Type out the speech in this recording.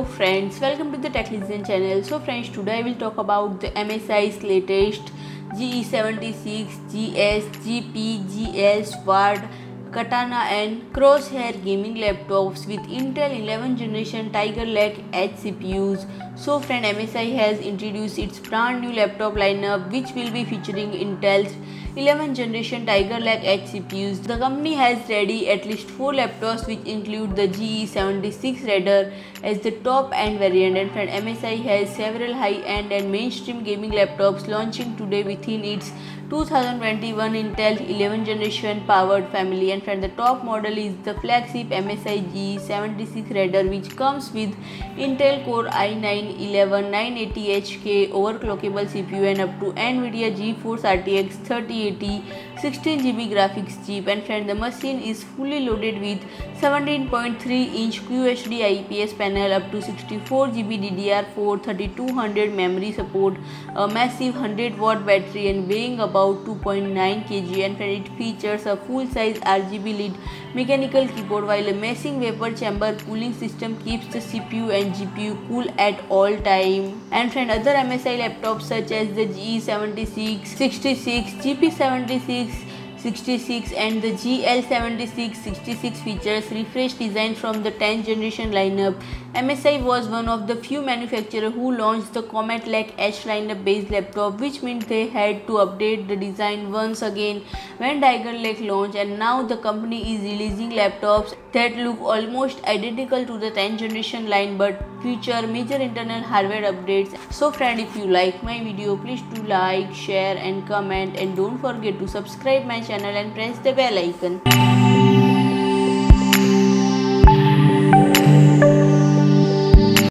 friends, welcome to the TechListen channel. So friends, today I will talk about the MSI's latest GE76, GS, GP, GL, Sword, Katana and Crosshair gaming laptops with Intel 11th generation Tiger Lake H CPUs. So friend, MSI has introduced its brand new laptop lineup which will be featuring Intel's 11th generation Tiger Lake H CPUs. The company has ready at least 4 laptops which include the GE76 Raider as the top end variant, and friend, MSI has several high-end and mainstream gaming laptops launching today within its 2021 Intel 11th generation powered family. And friend, the top model is the flagship MSI GE76 Raider which comes with Intel Core i9 11980HK overclockable CPU and up to NVIDIA GeForce RTX 3080 16GB graphics chip. And friend, the machine is fully loaded with 17.3-inch QHD IPS panel, up to 64GB DDR4, 3200 memory support, a massive 100-watt battery and weighing about 2.9 kg. And friend, it features a full-size RGB LED mechanical keyboard, while a massive vapor chamber cooling system keeps the CPU and GPU cool at all time. And friend, other MSI laptops such as the GE76 66, GP76 66 and the GL76 66 features refreshed design from the 10th generation lineup. MSI was one of the few manufacturers who launched the Comet Lake H lineup based laptop, which meant they had to update the design once again when Tiger Lake launched, and now the company is releasing laptops that look almost identical to the 10th generation line but feature major internal hardware updates. So friend, if you like my video, please do like, share and comment, and don't forget to subscribe my channel and press the bell icon.